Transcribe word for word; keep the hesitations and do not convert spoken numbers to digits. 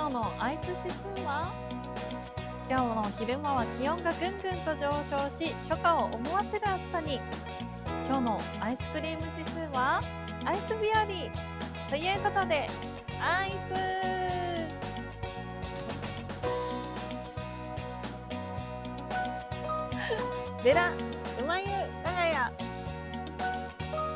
今日のアイス指数は？今日の昼間は気温がぐんぐんと上昇し、初夏を思わせる暑さに。今日のアイスクリーム指数はアイス日和ということで、アイスベラうまゆ